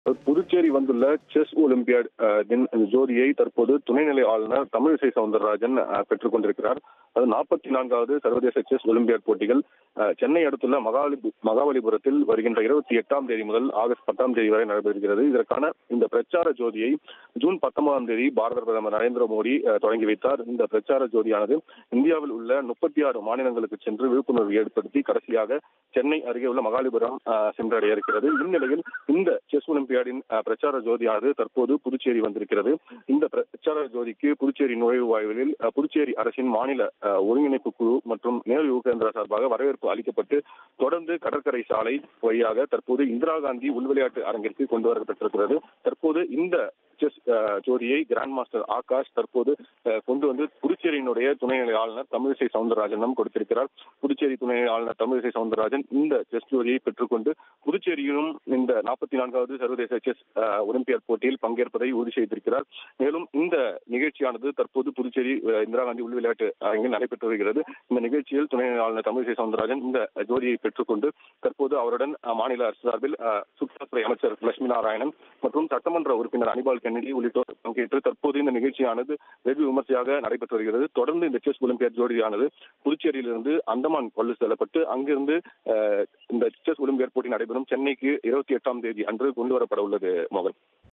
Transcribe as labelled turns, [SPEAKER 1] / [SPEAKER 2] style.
[SPEAKER 1] புதுச்சேரி வந்துள்ள chess olympiad ஜோதியை தற்போது துணைநிலை ஆளுநர் தமிழிசை சவுந்தரராஜன் பெற்றுக் கொண்டிருக்கிறார். அது 44வது சர்வதேச செஸ் ஒலிம்பியாட் போட்டிகள் சென்னை அடுத்துள்ள மகாபலிபுரத்தில் வருகின்ற 28ஆம் தேதி முதல் ஆகஸ்ட் 10ஆம் தேதி வரை நடைபெறுகிறது. இதற்கான இந்த பிரச்சார ஜோதியை ஜூன் 19ஆம் தேதி பாரத பிரதமர் நரேந்திர மோடி தொடங்கி வைத்தார். இந்த பிரச்சார ஜோதியானது இந்தியாவில் உள்ள 36 மாநிலங்களுக்கு சென்று விழிப்புணர்வு ஏற்படுத்தி கடைசியாக சென்னை அருகே உள்ள மகாபலிபுரம் சென்றடைய இருக்கிறது. இந்நிலையில் இந்த செஸ் ஒலிம்பியாடின் பிரச்சார ஜோதியானது தற்போது புதுச்சேரி வந்திருக்கிறது. இந்த பிரச்சார ஜோதிக்கு புதுச்சேரி நுழைவு வாயிலில் புதுச்சேரி அரசின் மாநில ஒருங்கிணைப்பு குழு மற்றும் நேரு யுவ கேந்திரா சார்பாக வரவேற்பு அளிக்கப்பட்டு தொடர்ந்து கடற்கரை சாலை வழியாக தற்போது இந்திரா காந்தி உள்விளையாட்டு அரங்கிற்கு கொண்டு வரப்பட்டிருக்கிறது. தற்போது இந்த செஸ் ஜோதியை கிராண்ட் மாஸ்டர் ஆகாஷ் தற்போது கொண்டு வந்து புதுச்சேரியினுடைய துணைநிலை ஆளுநர் தமிழிசை சவுந்தரராஜனிடம் கொடுத்திருக்கிறார். புதுச்சேரி துணைநிலை ஆளுநர் தமிழிசை சவுந்தரராஜன் இந்த செஸ் ஜோதியை பெற்றுக்கொண்டு புதுச்சேரியிலும் இந்த 44வது சர்வதேச செஸ் ஒலிம்பியாட் போட்டியில் பங்கேற்பதை உறுதி செய்திருக்கிறார். மேலும் இந்த நிகழ்ச்சியானது தற்போது புதுச்சேரி இந்திரா காந்தி உள் விளையாட்டு அரங்கில் நடைபெற்று வருகிறது. இந்த நிகழ்ச்சியில் துணைநிலை ஆளுநர் தமிழிசை சவுந்தரராஜன் இந்த ஜோதியை பெற்றுக்கொண்டு தற்போது அவருடன் மாநில அரசு சார்பில் சுற்றுலாத்துறை அமைச்சர் லட்சுமி நாராயணன் மற்றும் சட்டமன்ற உறுப்பினர் அனிபால் கென்னடி உள்ளிட்டோர் பங்கேற்று தற்போது இந்த நிகழ்ச்சியானது வெகு விமர்சையாக நடைபெற்று வருகிறது. தொடர்ந்து இந்த செஸ் ஒலிம்பியாட் ஜோதியானது புதுச்சேரியிலிருந்து அந்தமான் கொண்டு செல்லப்பட்டு அங்கிருந்து இந்த செஸ் ஒலிம்பியாட் போட்டி நடைபெறும் சென்னைக்கு 28ஆம் தேதி அன்று கொண்டு வரப்பட உள்ளது. மோகன்.